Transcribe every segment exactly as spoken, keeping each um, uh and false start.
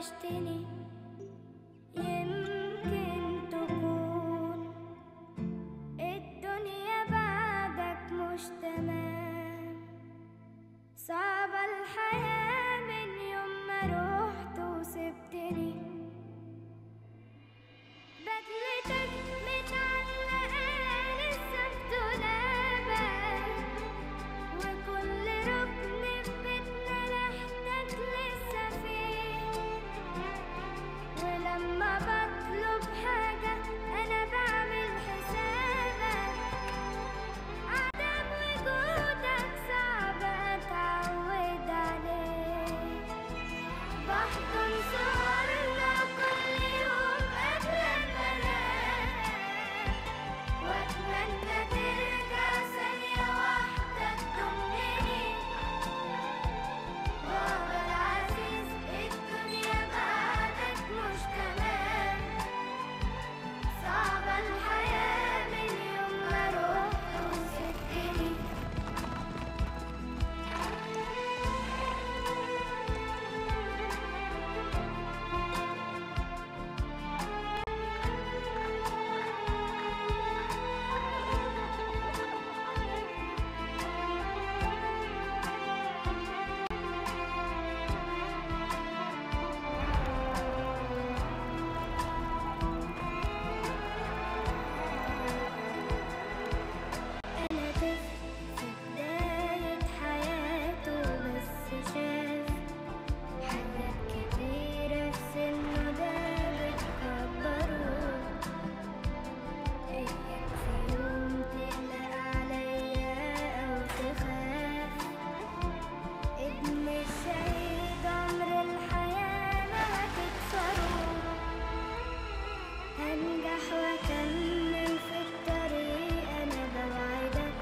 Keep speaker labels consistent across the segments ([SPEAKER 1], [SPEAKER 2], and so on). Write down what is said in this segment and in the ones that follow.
[SPEAKER 1] وحشتني، يمكن تكون الدنيا بعدك مش تمام. صعبة الحياة من يوم ما روحت وسبتني، بدلتك متعلقة لسه في دولابك، وكل ركن في بيتنا ريحتك لسه فيه. ولما بطلب حاجة أنا بعمل حسابك، عدم وجودك صعب أتعود عليه. بحضن صورنا كل يوم قبل المنام، وأتمنى ترجع ثانية واحدة تطمني. بابا العزيز الدنيا بعدك مش تمام. صعبة الحياة من يوم ما روحت وسبتني. أنا طفل في بداية حياته، بس شاف حاجات كتيرة في سنه ده بتكبره. إياك في يوم تقلق عليا أو تخاف، ابن الشهيد عمر الحياة ما هتكسره. هنجح وأكمل في الطريق أنا بوعدك،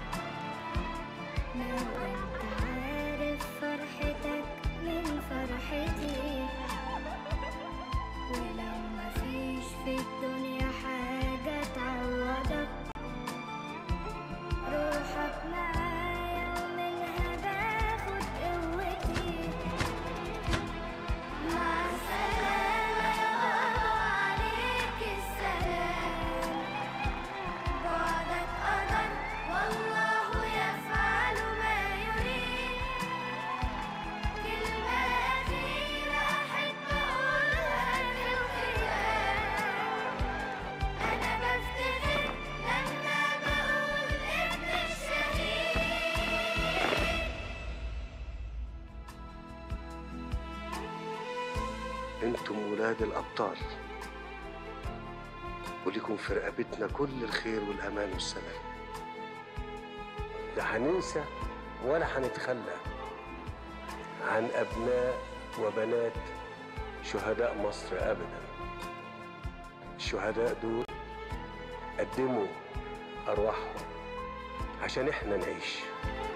[SPEAKER 1] لو أنت عارف فرحتك من فرحتي. ولو مفيش في الدنيا حاجة تعوضك، روحك معايا ومنها باخد قوتي. مع السلامة يا بابا، عليك السلام. بعدك قدر والله يفعل ما يريد. كلمة أخيرة أحب أقولها في الختام، أنا بفتخر لما بقول ابن الشهيد.
[SPEAKER 2] انتم ولاد الأبطال، ولكم في رقبتنا كل الخير والأمان والسلام. لا هننسى ولا هنتخلى عن أبناء وبنات شهداء مصر أبدا. الشهداء دول قدموا أرواحهم عشان إحنا نعيش.